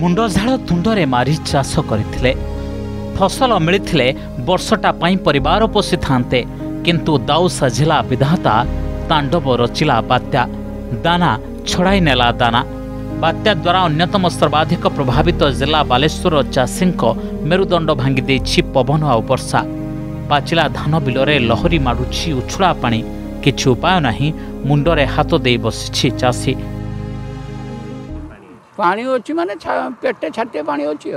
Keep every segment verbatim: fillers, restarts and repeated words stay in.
मुंडझाड़ तुंडरे मारी चाष करथिले फसल मिलिथिले वर्षटा पाई परिवार पोषि थांते किंतु दाऊ साझिला विधाता तांडव रचिला बात्या दाना छड़ाई नेला दाना बात्या द्वारा अन्यतम सर्वाधिक प्रभावित जिला बालेश्वर चाषी मेरुदंड भांगी देछि पवन आ वर्षा पाचिला धान बिलरे लहरी माडुछि उछुड़ा पानी किछि उपाय नाही मुंडरे हाथ दे बसिछि चाषी पानी अच्छी माने पेटे छाटे पानी अच्छी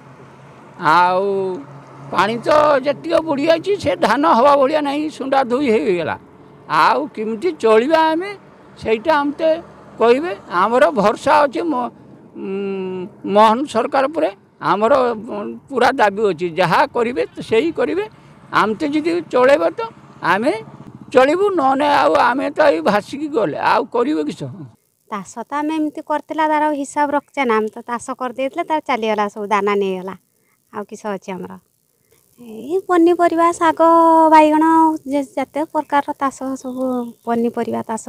आउ पानी तो जी बुड़ी जाइए से धान हवा भाया नहीं सुंडा धुई हो गला आउ किमती चलिबा आमे सेटा हमते कहबे आमर भरसा अच्छे मोहन सरकार पर आमर पूरा दाबी अच्छी जहाँ करेंगे से ही करेंगे आमते जी चलेब तो आम चलू न आम तो ये भासिकी गले आउ करेंगे किस ताश तो आम एमती करते तार हिसाब रखचे ना आम तो ताश करदे तार चलीगला सब दाना नहीं गला आउ किस अच्छे आमर ये पनीपरिया शाग बैगण जिते प्रकार ताश सब पनीपरिया ताश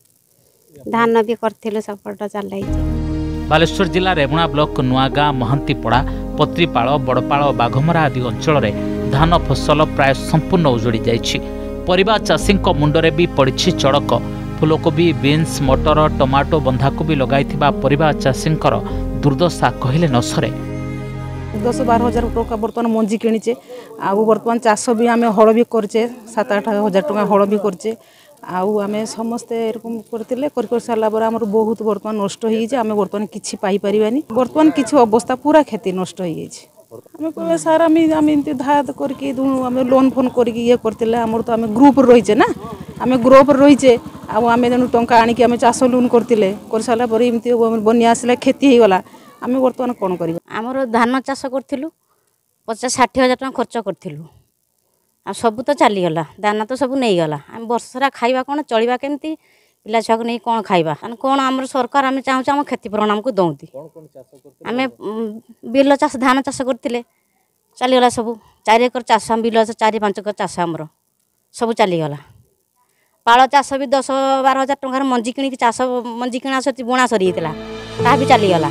धान भी करथिलु सपोर्ट चल बालेश्वर जिला रेमुणा ब्लॉक नुआगाँ महंतीपड़ा पत्रीपाड़ बड़पाड़ बाघमरा आदि अंचल में धान फसल प्राय संपूर्ण उजड़ी जाइछि परिबा चाषी मुंडरे भी पड़ी चड़क फूलकोबी बीन्स मटर टमाटो बंधाकोबी लगाइथिबा परिबा चाषींकर दुर्दशा कहले न सरे दस बार हजार टका बर्तमान मंजी किणीचे आउ बर्तमान चाष भी आम हल भी करचे सात आठ हजार टका हल भी करचे आउ आम समस्ते एरकम करते कर सारापर आम बहुत बर्तमान नष्ट हो आम बर्तमान किसी पाइपारानी बर्तमान किसी अवस्था पूरा क्षति नष्ट हो आम कह सार आम आम एमती धात करके आम लोन फोन करके ये करते आमर तो आम ग्रुप रहीचे ना आम ग्रुप रहीचे आम जेन टंका आणिक आम चाष लोन करते कर सारापर एमती बन्या आसला क्षति होगला आम बर्तमान कौन कर आमर धान चाष करूँ पचास षाठी हजार टका खर्च करूँ आ सब तो चलीगला दाना तो सब नहीं गला आम वर्षरा खाइबा कौन चलवा केमती पिला छुआ को नहीं कौन खाइबा कौन आम सरकार आम चाहूँ आम क्षतिपूरण आमको दौती आम बिल चाष धान चाष करते चलीगला सब चार एकर चाष बिल चार पांच एकर चाष आमर सब चलीगला पाड़ चाष भी दस बार हजार टंकार मंजी किणी चाष मंजी किणा बुणा सरी ता भी चलीगला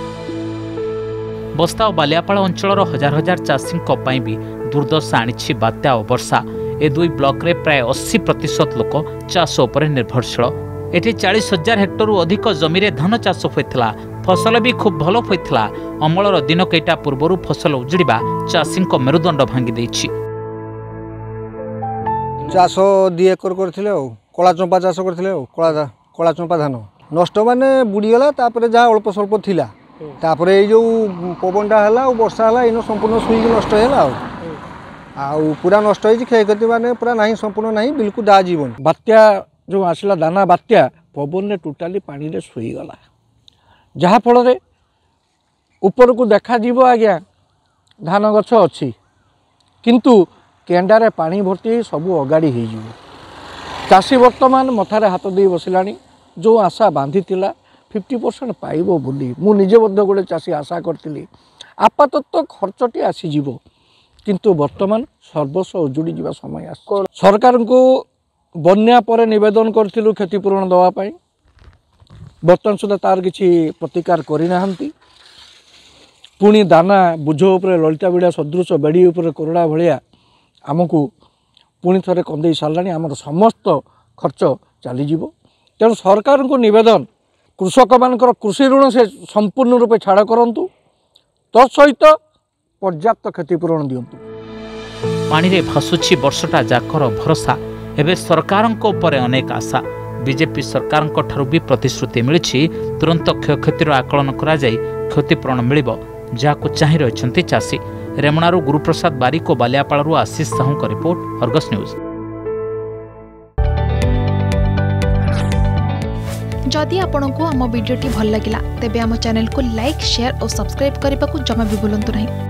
बस्ता और बालियापाड़ अंचल हजार हजार चाषी भी दुर्दशा आनी बात्या और वर्षा ए दुई ब्लॉक रे प्राय अस्सी प्रतिशत लोक चाष उपर निर्भरशील एटी चालीस हजार हेक्टर अधिक जमी रे धान चाष होता फसल भी खूब भल होता अमलर दिन कईटा पूर्वर फसल उजड़ा चाषी मेरुदंड भांगी देछि चाष दी एकर करथिले कला चंपा चाष करथिले कला कला चंपा धान नष्ट माने बुड़ीगला तापर जहाँ अल्प स्वल्प थिला तापर ये जो पवनटा है वर्षा है इन संपूर्ण सुईक नष्ट है आउ पूरा नष्ट हो क्षयक्षति माने पूरा नहीं संपूर्ण नहीं बिल्कुल दा जीवन बात्या जो आसला दाना बात्या पवन टोटाली पानी रे सुई गला जहाँ फल ऊपर को देखा जीव आज्ञा धान गछ अच्छी किंतु केंडारे पानी भर्ती सब अगाड़ी हो चाषी वर्तमान मथारे हाथ दे बसिलानी जो आशा बांधी थिला फिफ्टी परसेंट पाइब बोली मु निजे मध्य गोटे चाषी आशा करी आपातत खर्चटी आसीज किंतु वर्तमान सर्वस्व उजुड़ी जा समय आस सरकार को बन्या पर निवेदन करूँ क्षतिपूरण दवापाई बर्तमान सुधा तार किसी प्रतिकार करना पुणी दाना बुझ उपर ललिता बिड़ा सदृश बेड़ी उपर कोरड़ा भाया आमको पुणी थे कंदे सारा आम समस्त खर्च चलीज तेणु सरकार को निवेदन कृषक मानकर कृषि ऋण से संपूर्ण रूपे छाड़ करंतु तत्सहित पर्याप्त क्षतिपूरण दिंतु पानी रे भासुछि वर्षटा जाकर भरोसा एवं सरकार अनेक आशा बीजेपी सरकार भी प्रतिश्रुति मिली तुरंत क्षयक्षतिर आकलन करा जाय क्षतिपूरण मिलिबो जाको चाहि रहिछन्ति चाषी रेमुणारू गुरुप्रसाद बारिक और बालियापाड़ू आशीष साहू का रिपोर्ट अर्गस न्यूज। जदि आपंक आम भिडी भल लगा तेब आम चैनल को लाइक शेयर और सब्सक्राइब करने को जमा भी भूलु नहीं।